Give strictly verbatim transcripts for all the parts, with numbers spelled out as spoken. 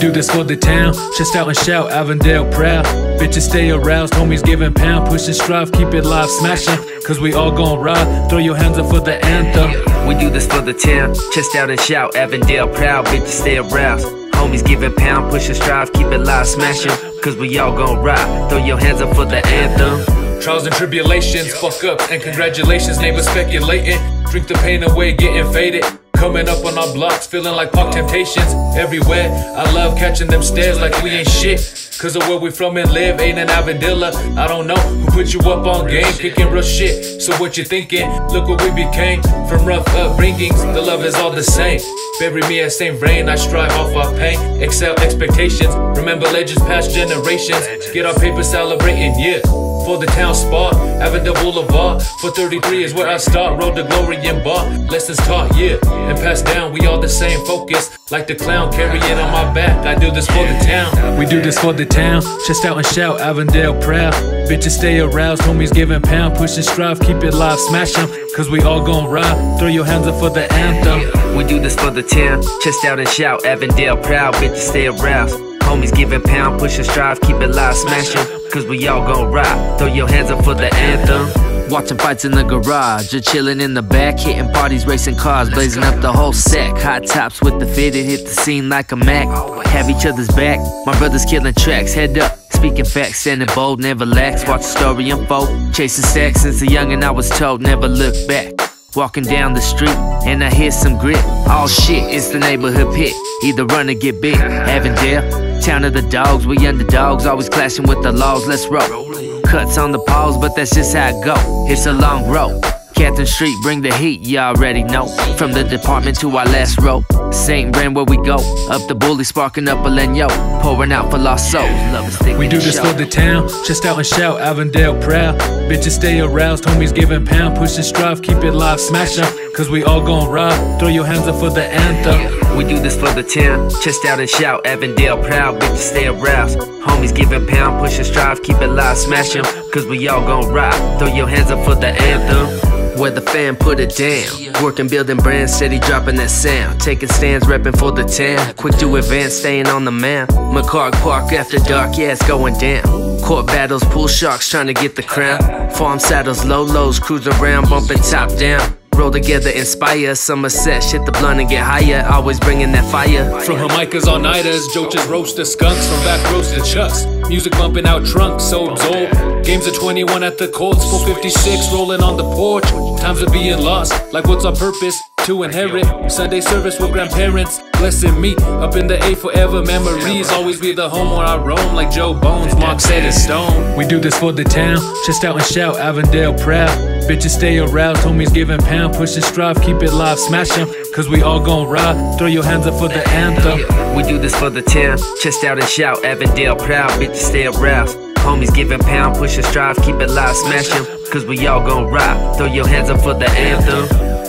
do this for the town, chest out and shout, Avondale proud. Bitches stay aroused, homies giving pound, push and strive, keep it live, smash 'em, cause we all gon' ride. Throw your hands up for the anthem. We do this for the town, chest out and shout, Avondale proud, bitches stay aroused. Homies giving pound, push and strive, keep it live, smash 'em, cause we all gon' ride. Throw your hands up for the anthem. Trials and tribulations, fuck up, and congratulations, neighbors speculating. Drink the pain away, getting faded. Coming up on our blocks, feeling like Park Temptations. Everywhere, I love catching them stares like we ain't shit. Cause of where we from and live, ain't an Avondale. I don't know who put you up on game, kicking real shit. So what you thinking? Look what we became. From rough upbringings, the love is all the same. Bury me at same rain, I strive off our pain. Excel expectations, remember legends past generations. Get our paper celebrating, yeah. For the town spot, Avondale Boulevard. For thirty-three is where I start, road to glory and bar. Lessons taught, yeah, and passed down, we all the same focus. Like the clown, carry it on my back, I do this for the town. We do this for the town, chest out and shout, Avondale proud. Bitches stay aroused, homies giving pound, push and strive, keep it live, smash 'em, cause we all gon' ride. Throw your hands up for the anthem. We do this for the town, chest out and shout, Avondale proud, bitches stay aroused. Homies giving pound, push and strive, keep it live, smash 'em, cause we all gon' ride. Throw your hands up for the anthem. Watching fights in the garage, or chilling in the back, hitting parties, racing cars, blazing up the whole sack. Hot tops with the fitted, hit the scene like a Mac. Have each other's back, my brothers killing tracks, head up. Speaking facts, standing bold, never lax. Watch the story unfold, chasing stacks since a youngin' I was told never look back. Walking down the street, and I hear some grit. All shit, it's the neighborhood pit. Either run or get bit. Avondale, town of the dogs, we underdogs, always clashing with the laws, let's roll. Cuts on the pause, but that's just how it go. It's a long road. Catherine Street, bring the heat, you already know. From the department to our last row. Saint Brand where we go. Up the bully, sparking up a Lenyo. Pouring out for lost souls. Love is thick. We do this for the town, chest out and shout, Avondale proud. Bitches stay aroused, homies giving pound, push and strive, keep it live, smash 'em, cause we all gon' ride. Throw your hands up for the anthem. We do this for the town, chest out and shout, Avondale proud, bitches stay aroused. Homies giving pound, push and strive, keep it live, smash 'em, cause we all gon' ride. Throw your hands up for the anthem. Where the fan put it down, working, building brands, steady dropping that sound. Taking stands, repping for the town, quick to advance, staying on the mound. McCarg Park after dark, yeah, it's going down. Court battles, pool sharks trying to get the crown. Farm saddles, low lows, cruise around, bumping top down. Roll together, inspire, Somerset, shit the blunt and get higher. Always bringing that fire. From Jamaica's all nighters, Joches roaster skunks. From back roads to chucks, music bumping out trunks, so old. Games of twenty-one at the Colts, four fifty-six rolling on the porch. Times of being lost, like what's our purpose? To inherit Sunday service with grandparents, blessing me up in the A forever. Memories always be the home where I roam, like Joe Bones, Mark said in stone. We do this for the town, chest out and shout, Avondale proud. Bitches stay aroused, homies giving pound, push and strive, keep it live, smash 'em, cause we all gon' ride. Throw your hands up for the anthem. We do this for the town, chest out and shout, Avondale proud, bitches stay aroused. Homies giving pound, push and strive, keep it live, smash 'em, cause we all gon' ride. Throw your hands up for the anthem.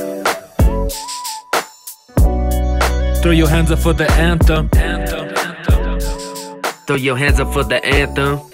Throw your hands up for the anthem. Throw your hands up for the anthem.